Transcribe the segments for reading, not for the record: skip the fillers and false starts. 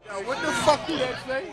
Yo, what the fuck did that say?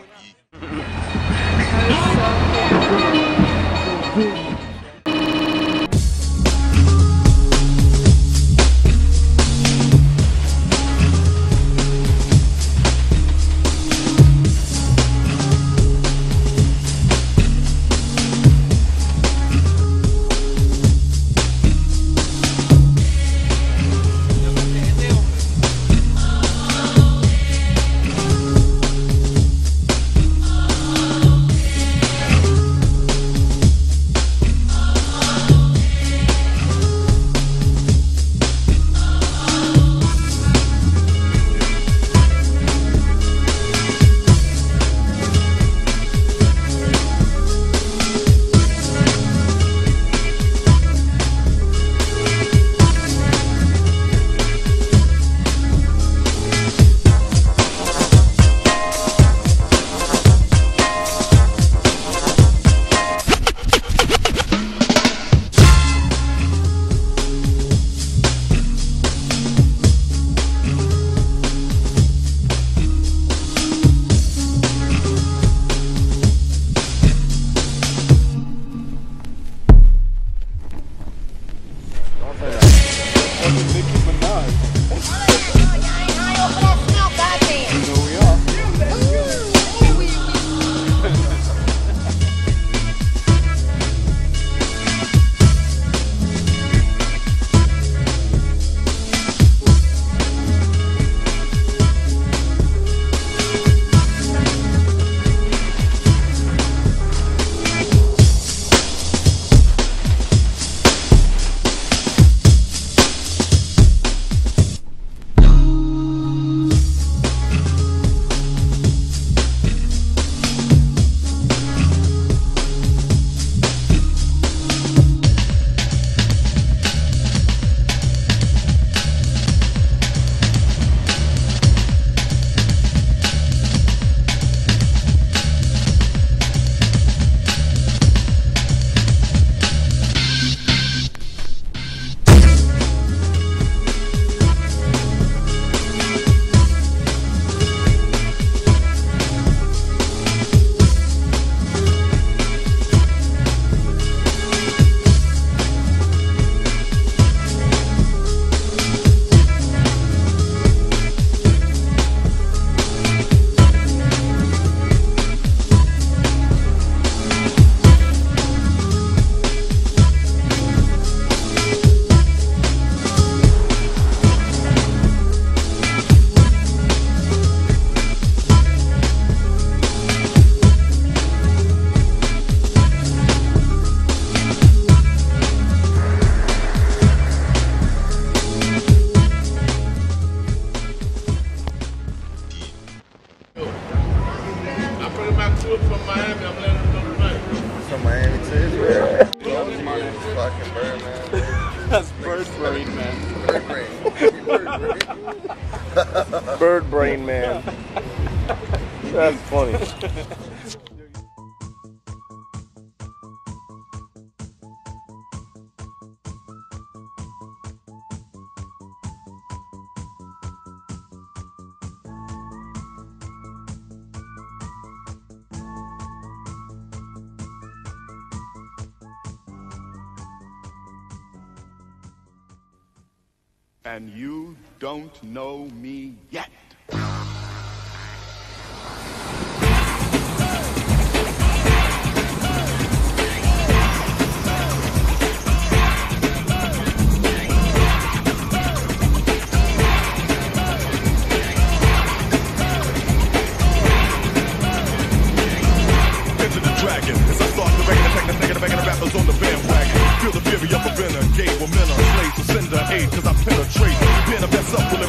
From Miami, I'm letting them know tonight. From Miami to Israel. Fucking bird, man. That's bird brain, man. Bird brain. Bird brain. Bird brain, man. That's funny. And you don't know me yet. Into the dragon, as I start to reckon, attack the negative, the rappers on the bandwagon. Feel the fury of a renegade, women are slaves to send her aid, cause I penetrate. Being the best up